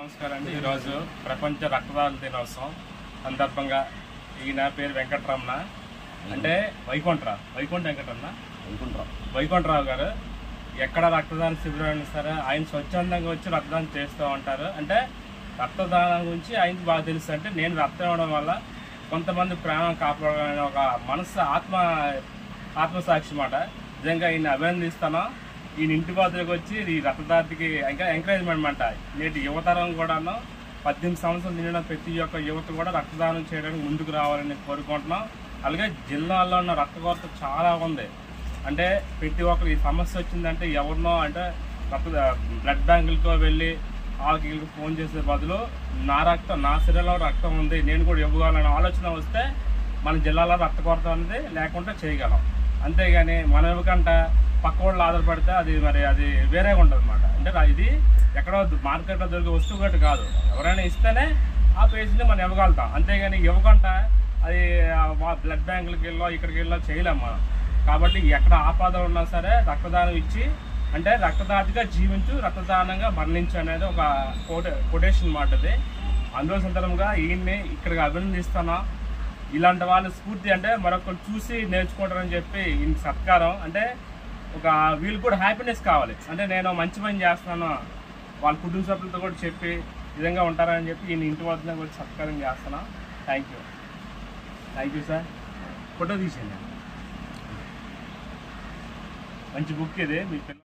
నమస్కారం అండి. ఈరోజు ప్రపంచ రక్తదాన దినోత్సవం సందర్భంగా ఈయన పేరు వెంకటరమణ, అంటే వైకుంఠరావు గారు ఎక్కడ రక్తదాన శిబిరాన్ని సరే ఆయన స్వచ్ఛందంగా వచ్చి రక్తదానం చేస్తూ ఉంటారు. అంటే రక్తదానం గురించి ఆయనకి బాగా తెలుసు. అంటే నేను రక్తం ఇవ్వడం వల్ల కొంతమంది ప్రాణం కాపాడాలనే ఒక మనసు ఆత్మసాక్షి మాట. నిజంగా ఈయన అభినందిస్తాను. ఈయన ఇంటి బాధలకు వచ్చి ఈ రక్తదాతకి ఇంకా ఎంకరేజ్మెంట్ అనమాట. నేటి యువతరం కూడాను 18 సంవత్సరాలు నిండిన ప్రతి ఒక్క యువత కూడా రక్తదానం చేయడానికి ముందుకు రావాలని కోరుకుంటున్నాం. అలాగే జిల్లాలో ఉన్న రక్త కొరత చాలా ఉంది. అంటే ప్రతి ఒక్కరు ఈ సమస్య వచ్చిందంటే ఎవరినో అంటే బ్లడ్ బ్యాంకులతో వెళ్ళి వాళ్ళకి ఫోన్ చేసే బదులు నా శరీరంలో రక్తం ఉంది, నేను కూడా ఇవ్వగలనే ఆలోచన వస్తే మన జిల్లాలో రక్త కొరత అనేది లేకుండా చేయగలం. అంతేగాని మనం ఇవ్వకుండా పక్క వాళ్ళు ఆధారపడితే అది వేరేగా ఉంటుంది అన్నమాట. అంటే ఇది ఎక్కడో మార్కెట్లో దొరికే వస్తువు గట్టు కాదు. ఎవరైనా ఇస్తేనే ఆ పేషెంట్ని మనం ఇవ్వగలుగుతాం. అంతేగాని ఇవ్వకుండా అది బ్లడ్ బ్యాంకులకి వెళ్ళో ఇక్కడికి వెళ్ళో చేయలేం మనం. కాబట్టి ఎక్కడ ఆపదలు ఉన్నా సరే రక్తదానం ఇచ్చి, అంటే రక్తదాతగా జీవించు, రక్తదానంగా మరణించు అనేది ఒక కొటేషన్ మాట. అది అందులో సందర్భంగా ఈయన్ని ఇక్కడికి అభినందిస్తున్నా. ఇలాంటి వాళ్ళ స్ఫూర్తి అంటే మరొకరు చూసి నేర్చుకుంటారని చెప్పి ఈయనకి సత్కారం. అంటే ఒక వీళ్ళు కూడా హ్యాపీనెస్ కావాలి. అంటే నేను మంచి పని చేస్తున్నాను వాళ్ళ కుటుంబ సభ్యులతో కూడా చెప్పి విధంగా ఉంటారని చెప్పి ఈయన ఇంటి వద్ద కూడా సత్కారం చేస్తున్నా. Thank you sir. ఫోటో తీసేయండి. మంచి బుక్ ఇది మీ